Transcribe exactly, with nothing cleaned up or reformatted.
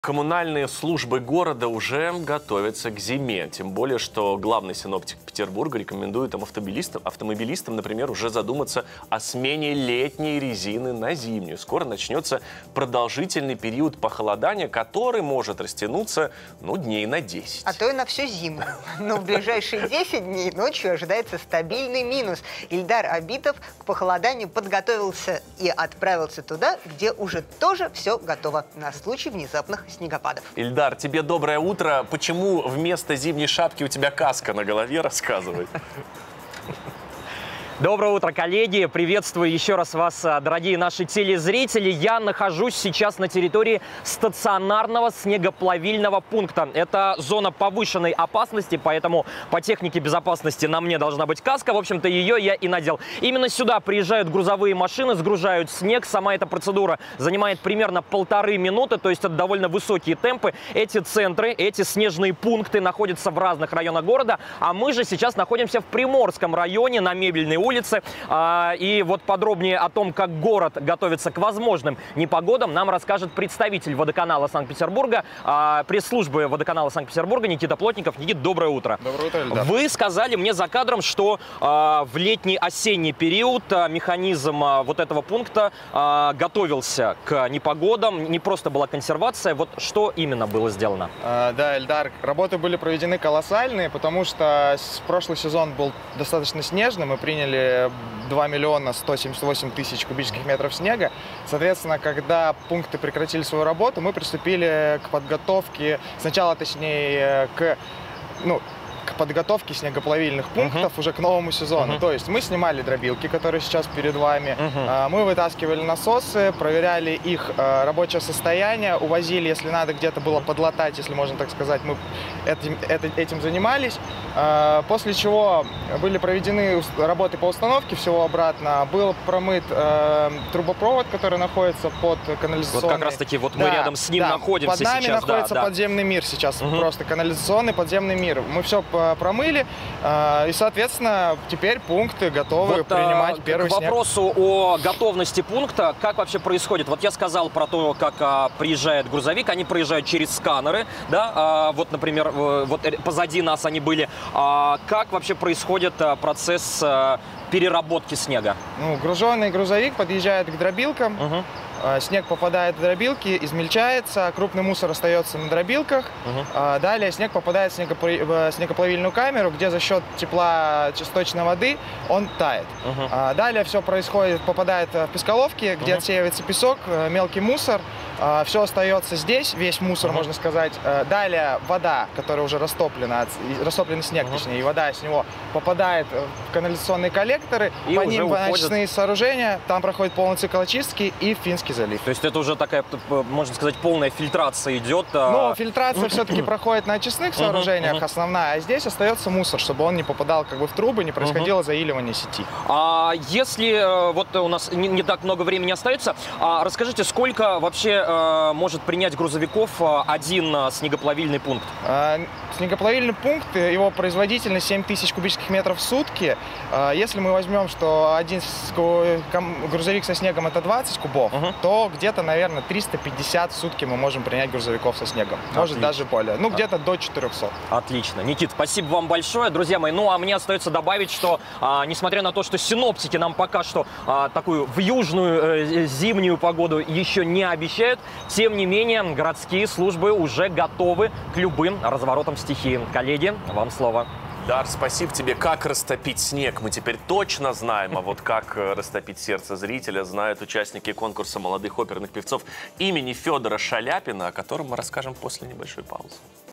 Коммунальные службы города уже готовятся к зиме. Тем более, что главный синоптик Петербурга рекомендует автомобилистам, автомобилистам, например, уже задуматься о смене летней резины на зимнюю. Скоро начнется продолжительный период похолодания, который может растянуться, ну, дней на десять. А то и на всю зиму. Но в ближайшие десять дней ночью ожидается стабильный минус. Ильдар Абитов к похолоданию подготовился и отправился туда, где уже тоже все готово на случай внезапных снегопадов. Ильдар, тебе доброе утро. Почему вместо зимней шапки у тебя каска на голове? Рассказывай. Доброе утро, коллеги! Приветствую еще раз вас, дорогие наши телезрители. Я нахожусь сейчас на территории стационарного снегоплавильного пункта. Это зона повышенной опасности, поэтому по технике безопасности на мне должна быть каска. В общем-то, ее я и надел. Именно сюда приезжают грузовые машины, сгружают снег. Сама эта процедура занимает примерно полторы минуты, то есть это довольно высокие темпы. Эти центры, эти снежные пункты находятся в разных районах города, а мы же сейчас находимся в Приморском районе на Мебельной улице. улицы. И вот подробнее о том, как город готовится к возможным непогодам, нам расскажет представитель водоканала Санкт-Петербурга, пресс-службы водоканала Санкт-Петербурга Никита Плотников. Никит, доброе утро. Доброе утро, Ильдар. Вы сказали мне за кадром, что в летний-осенний период механизм вот этого пункта готовился к непогодам, не просто была консервация. Вот что именно было сделано? А, да, Ильдар, работы были проведены колоссальные, потому что прошлый сезон был достаточно снежным. Мы приняли два миллиона сто семьдесят восемь тысяч кубических метров снега. Соответственно, когда пункты прекратили свою работу, мы приступили к подготовке, сначала, точнее, к, ну, к подготовке снегоплавильных пунктов uh-huh. уже к новому сезону. Uh-huh. То есть мы снимали дробилки, которые сейчас перед вами, uh-huh. мы вытаскивали насосы, проверяли их рабочее состояние, увозили, если надо где-то было подлатать, если можно так сказать, мы этим, этим занимались. После чего были проведены работы по установке всего обратно, был промыт трубопровод, который находится под канализационной. Вот как раз таки вот мы да, рядом с ним да, находимся сейчас. Под нами сейчас, находится да, подземный мир сейчас, uh-huh. просто канализационный подземный мир. Мы все промыли, и, соответственно, теперь пункты готовы вот, принимать а, первый снег. К вопросу снег. о готовности пункта, как вообще происходит? Вот я сказал про то, как а, приезжает грузовик, они проезжают через сканеры, да, а, вот, например, вот позади нас они были. А, как вообще происходит а, процесс а, переработки снега? Ну, груженный грузовик подъезжает к дробилкам. Uh-huh. Снег попадает в дробилки, измельчается, крупный мусор остается на дробилках. Uh-huh. Далее снег попадает в снегоплавильную камеру, где за счет тепла чисточной воды он тает. Uh-huh. Далее все происходит, попадает в песколовки, где uh-huh. отсеивается песок, мелкий мусор. Все остается здесь, весь мусор, uh-huh. можно сказать. Далее вода, которая уже растоплена, растопленный снег, uh-huh. точнее, и вода с него попадает в канализационные коллекторы, и по ним очистные сооружения, там проходит полный цикл очистки и Финский залив. То есть это уже такая, можно сказать, полная фильтрация идет? Ну, фильтрация все-таки проходит на очистных сооружениях основная, а здесь остается мусор, чтобы он не попадал как бы в трубы, не происходило заиливание сети. А если вот у нас не, не так много времени остается, а расскажите, сколько вообще а, может принять грузовиков один снегоплавильный пункт? А, снегоплавильный пункт, его производительность семь тысяч кубических метров в сутки. А, если мы возьмем, что один грузовик со снегом это двадцать кубов, uh-huh. то где-то, наверное, триста пятьдесят в сутки мы можем принять грузовиков со снегом. Может, Отлично. даже более. Ну, где-то до четырёхсот. Отлично. Никит, спасибо вам большое, друзья мои. Ну, а мне остается добавить, что, а, несмотря на то, что синоптики нам пока что а, такую в южную э, зимнюю погоду еще не обещают, тем не менее, городские службы уже готовы к любым разворотам стихии. Коллеги, вам слово. Дар, спасибо тебе. Как растопить снег, мы теперь точно знаем, а вот как растопить сердце зрителя, знают участники конкурса молодых оперных певцов имени Федора Шаляпина, о котором мы расскажем после небольшой паузы.